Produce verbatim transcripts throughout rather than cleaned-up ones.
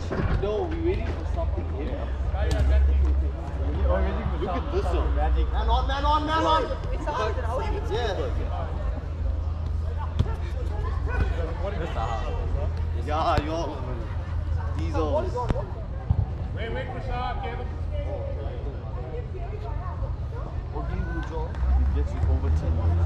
No, we waiting for something here. Look at this one. Man on, man on, man on. It's hard. Yeah. Yeah, yo. Diesels. Wait, wait for Shah, Caleb. Okay, Rujo. It gets you over ten minutes.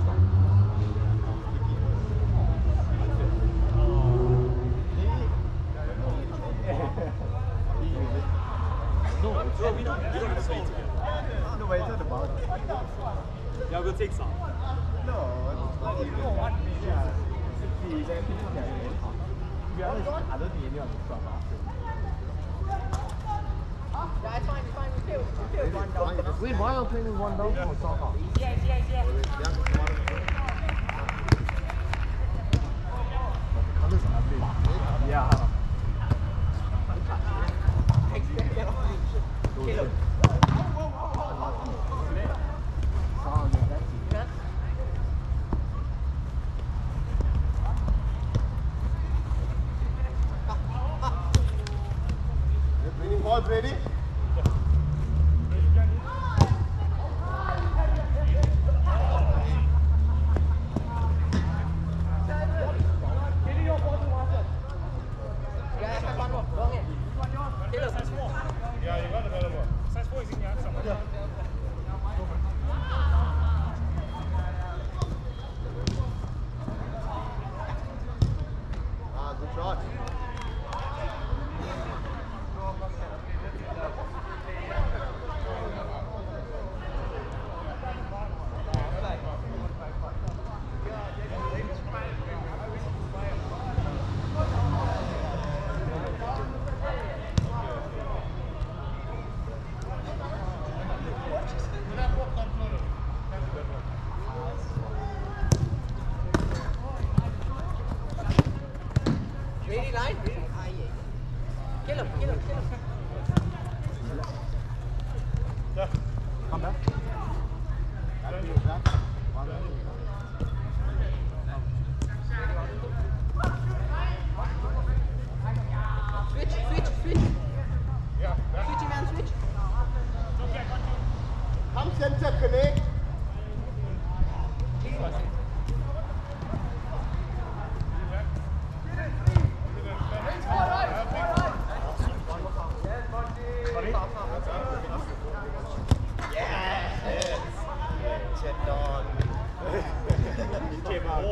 No, it's we don't, we don't have to play together. No, but it's not about it. Yeah, we'll take some. No, it's not even. Yeah. To be honest, I don't think anyone will stop after. Yeah, it's fine, it's fine. We feel, we feel one down. Wait, why are you playing one down for soccer? Yes, yes, yes. Yeah. Caleb. Ready, ball ready? Yeah, you got the better one. Size four is in your hand somewhere. Ah, good shot. Ready, line? Ah, yeah. Caleb, Caleb, Caleb. Come back. Switch, switch, switch. Yeah, back. Switch, man, switch. Okay, continue. Come center, connect. Chet on. He came out.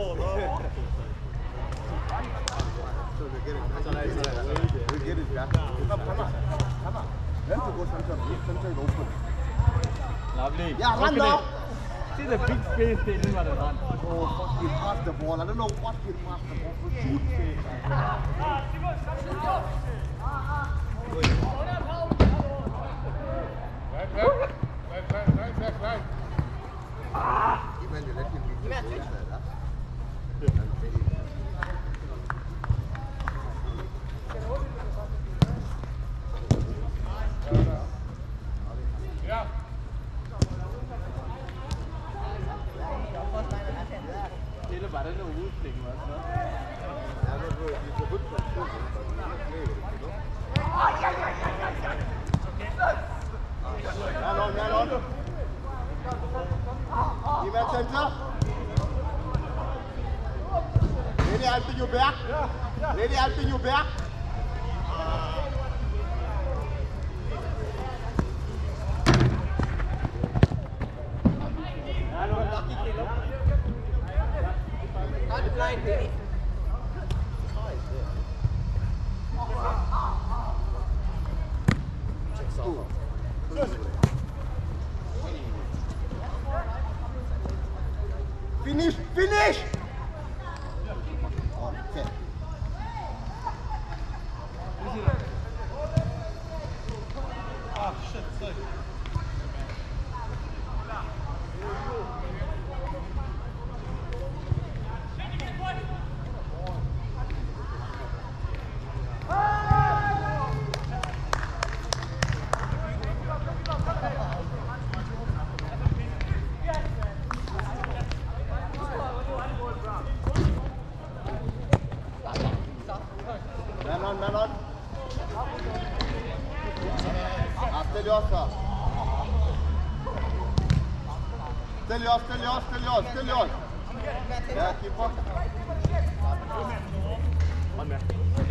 So we get it. We get it back. Come on, come on. Come on. Let's go center. Center is open. Lovely. Yeah, run now. See the big space they didn't want to run. Oh, fuck, he passed the ball. I don't know what he passed the ball for. Shoot. Right, right. Right, right, right, back, right. Even you let him be Yeah, switch. Yeah. Caleb, I don't know who's playing was, no? He's a good player, but he didn't play with it, you know. Man on, man on. Even center. Ready, helping you back. Ready, helping you back. Hard to blind, ready. Finish, finish. Okay. Man on, man on. Stelios. Stelios, Stelios, Stelios, Stelios. Ja, keeper. Hold med.